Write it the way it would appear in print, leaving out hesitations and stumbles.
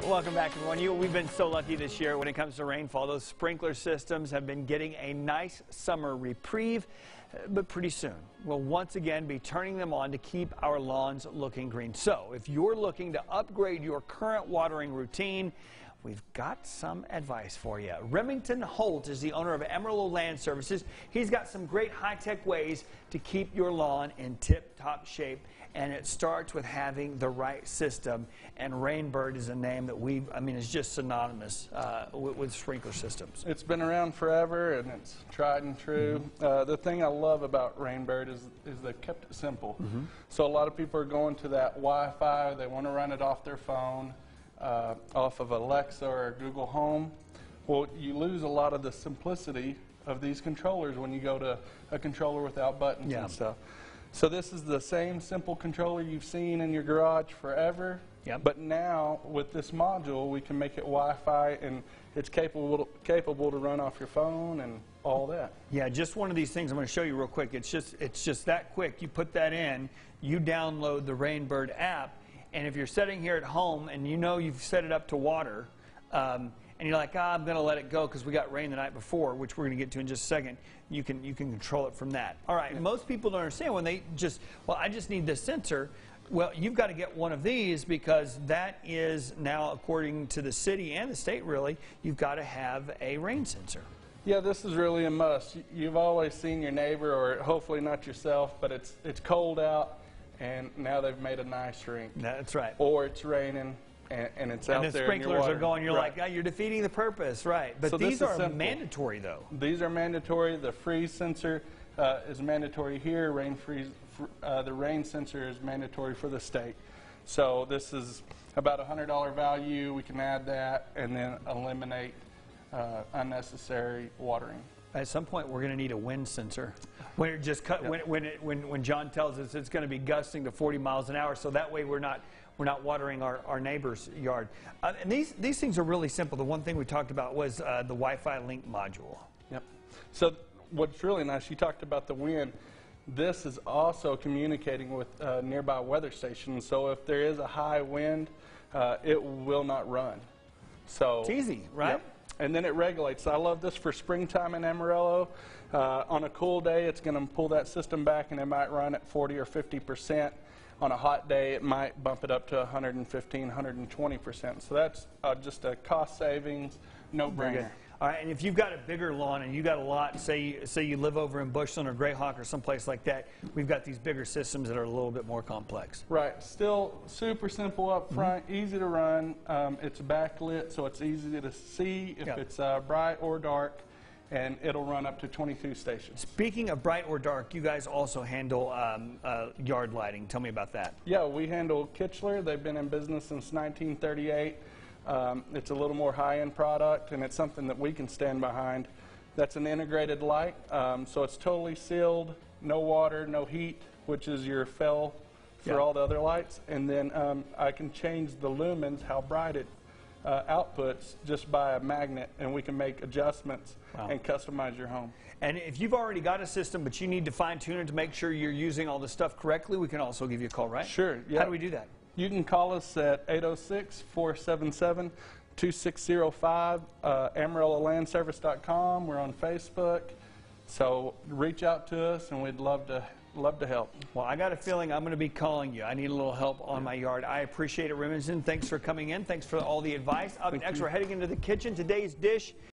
Welcome back, everyone. We've been so lucky this year when it comes to rainfall. Those sprinkler systems have been getting a nice summer reprieve, but pretty soon we'll once again be turning them on to keep our lawns looking green. So if you're looking to upgrade your current watering routine, we've got some advice for you. Remington Holt is the owner of Amarillo Land Services. He's got some great high-tech ways to keep your lawn in tip-top shape, and it starts with having the right system. And Rainbird is a name that is just synonymous with sprinkler systems. It's been around forever, and it's tried and true. The thing I love about Rainbird is they kept it simple. So a lot of people are going to that Wi-Fi. They want to run it off their phone. Off of Alexa or Google Home. Well, you lose a lot of the simplicity of these controllers when you go to a controller without buttons and stuff. So this is the same simple controller you've seen in your garage forever, but now with this module we can make it Wi-Fi, and it's capable to run off your phone and all that. Yeah, just one of these things I'm going to show you real quick. It's just that quick. You put that in, you download the Rainbird app, and if you're sitting here at home and you know you've set it up to water, and you're like, I'm going to let it go because we got rain the night before, which we're going to get to in just a second, you can control it from that. All right, most people don't understand when they I just need this sensor. Well, you've got to get one of these because that is now, according to the city and the state really, you've got to have a rain sensor. Yeah, this is really a must. You've always seen your neighbor, or hopefully not yourself, but it's cold out, and now they've made a nice rink. That's right. Or it's raining, and it's out there. And the sprinklers are going, you're like, you're defeating the purpose, right? But so these are mandatory, though. These are mandatory. The freeze sensor is mandatory here. The rain sensor is mandatory for the state. So this is about a $100 value. We can add that and then eliminate unnecessary watering. At some point, we're going to need a wind sensor. When it just when John tells us it's going to be gusting to 40 miles an hour, so that way we're not watering our neighbor's yard. And these things are really simple. The one thing we talked about was the Wi-Fi link module. Yep. So what's really nice, you talked about the wind. This is also communicating with nearby weather stations. So if there is a high wind, it will not run. So it's easy, right? Yep. And then it regulates. I love this for springtime in Amarillo. On a cool day, it's going to pull that system back, and it might run at 40 or 50%. On a hot day, it might bump it up to 115, 120%. So that's just a cost savings, no-brainer. All right, and if you've got a bigger lawn and you got a lot, say you live over in Bushland or Grayhawk or someplace like that, we've got these bigger systems that are a little bit more complex. Right. Still super simple up front, easy to run. It's backlit, so it's easy to see if it's bright or dark, and it'll run up to 22 stations. Speaking of bright or dark, you guys also handle yard lighting. Tell me about that. Yeah, we handle Kichler. They've been in business since 1938. It's a little more high-end product, and it's something that we can stand behind. That's an integrated light, so it's totally sealed, no water, no heat, which is your fail for all the other lights. And then I can change the lumens, how bright it outputs, just by a magnet, and we can make adjustments and customize your home. And if you've already got a system, but you need to fine-tune it to make sure you're using all the stuff correctly, we can also give you a call, right? Sure. Yeah. How do we do that? You can call us at 806-477-2605, AmarilloLandService.com. We're on Facebook. So reach out to us, and we'd love to help. Well, I got a feeling I'm going to be calling you. I need a little help on my yard. I appreciate it, Remington. Thanks for coming in. Thanks for all the advice. Up next, we're heading into the kitchen. Today's dish